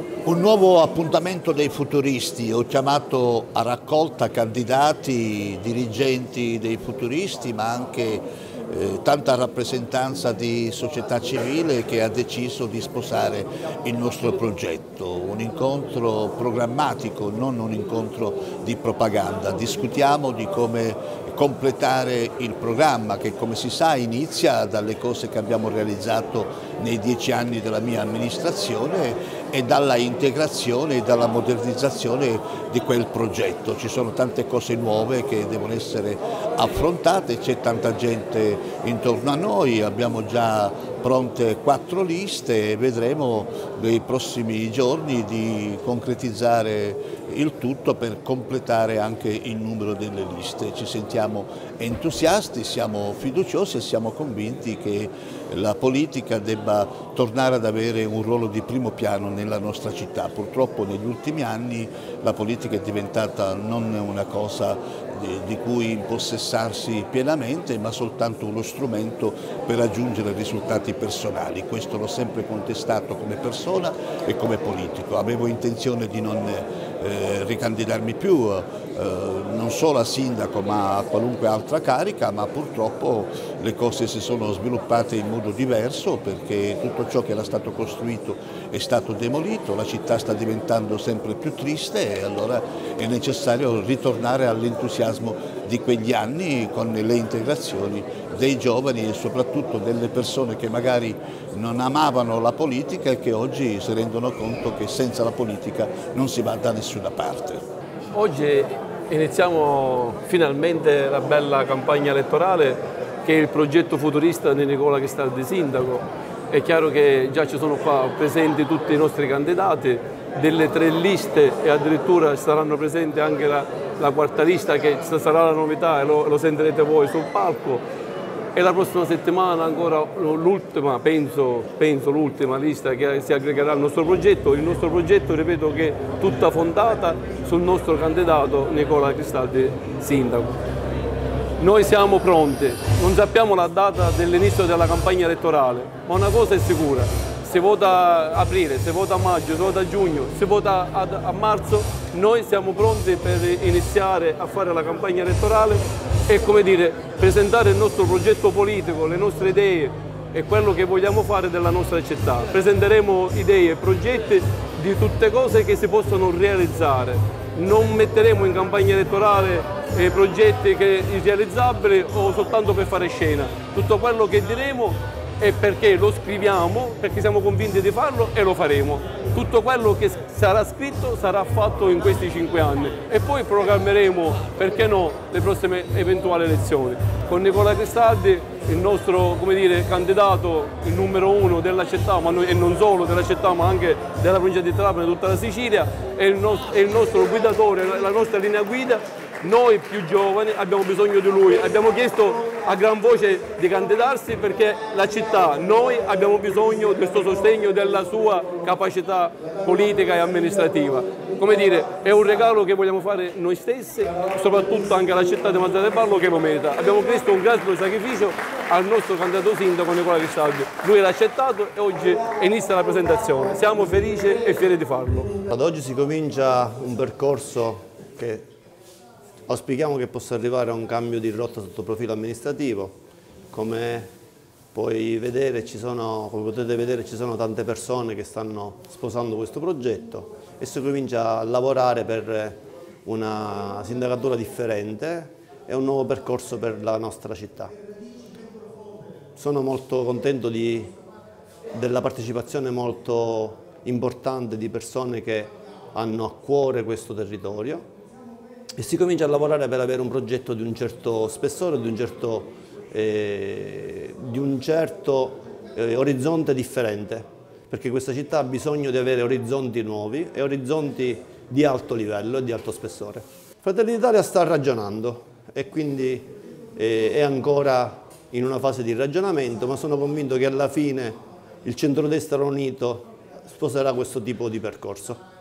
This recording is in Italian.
Un nuovo appuntamento dei futuristi, ho chiamato a raccolta candidati, dirigenti dei futuristi, ma anche tanta rappresentanza di società civile che ha deciso di sposare il nostro progetto. Un incontro programmatico, non un incontro di propaganda. Discutiamo di come completare il programma che, come si sa, inizia dalle cose che abbiamo realizzato nei 10 anni della mia amministrazione e dalla integrazione e dalla modernizzazione di quel progetto. Ci sono tante cose nuove che devono essere affrontate, c'è tanta gente intorno a noi, abbiamo già pronte 4 liste e vedremo nei prossimi giorni di concretizzare il tutto per completare anche il numero delle liste. Ci sentiamo entusiasti, siamo fiduciosi e siamo convinti che la politica debba tornare ad avere un ruolo di primo piano nella nostra città. Purtroppo negli ultimi anni la politica è diventata non una cosa di cui impossessarsi pienamente, ma soltanto uno strumento per raggiungere risultati personali. Questo l'ho sempre contestato come persona e come politico. Avevo intenzione di non ricandidarmi più, non solo a sindaco ma a qualunque altra carica, ma purtroppo le cose si sono sviluppate in modo diverso perché tutto ciò che era stato costruito è stato demolito, la città sta diventando sempre più triste e allora è necessario ritornare all'entusiasmo di quegli anni con le integrazioni dei giovani e soprattutto delle persone che magari non amavano la politica e che oggi si rendono conto che senza la politica non si va da nessuna parte. Oggi iniziamo finalmente la bella campagna elettorale che è il progetto futurista di Nicola Cristaldi sindaco. È chiaro che già ci sono qua presenti tutti i nostri candidati, delle 3 liste e addirittura saranno presenti anche la quarta lista che sarà la novità e lo sentirete voi sul palco. E la prossima settimana ancora l'ultima, penso l'ultima lista che si aggregherà al nostro progetto. Il nostro progetto, ripeto, che è tutta fondata sul nostro candidato Nicola Cristaldi sindaco. Noi siamo pronti, non sappiamo la data dell'inizio della campagna elettorale, ma una cosa è sicura, si vota a aprile, si vota a maggio, si vota a giugno, si vota a marzo, noi siamo pronti per iniziare a fare la campagna elettorale e, come dire, presentare il nostro progetto politico, le nostre idee e quello che vogliamo fare della nostra città. Presenteremo idee e progetti di tutte cose che si possono realizzare. Non metteremo in campagna elettorale progetti irrealizzabili o soltanto per fare scena. Tutto quello che diremo è perché lo scriviamo, perché siamo convinti di farlo e lo faremo. Tutto quello che sarà scritto sarà fatto in questi 5 anni e poi programmeremo, perché no, le prossime eventuali elezioni. Con Nicola Cristaldi, il nostro, come dire, candidato, il numero 1 della città, e non solo della città ma anche della provincia di Trapani e tutta la Sicilia, è il nostro guidatore, la nostra linea guida. Noi più giovani abbiamo bisogno di lui, abbiamo chiesto a gran voce di candidarsi perché la città, noi abbiamo bisogno del suo sostegno, della sua capacità politica e amministrativa. Come dire, è un regalo che vogliamo fare noi stessi, soprattutto anche alla città di Mazara del Vallo che lo merita. Abbiamo chiesto un grande sacrificio al nostro candidato sindaco Nicola Cristaldi, lui l'ha accettato e oggi inizia la presentazione. Siamo felici e fieri di farlo. Ad oggi si comincia un percorso che auspichiamo che possa arrivare a un cambio di rotta sotto profilo amministrativo. Come potete vedere ci sono tante persone che stanno sposando questo progetto e si comincia a lavorare per una sindacatura differente e un nuovo percorso per la nostra città. Sono molto contento della partecipazione molto importante di persone che hanno a cuore questo territorio e si comincia a lavorare per avere un progetto di un certo spessore, di un certo orizzonte differente, perché questa città ha bisogno di avere orizzonti nuovi e orizzonti di alto livello e di alto spessore. Fratelli d'Italia sta ragionando e quindi è ancora in una fase di ragionamento, ma sono convinto che alla fine il centrodestra unito sposerà questo tipo di percorso.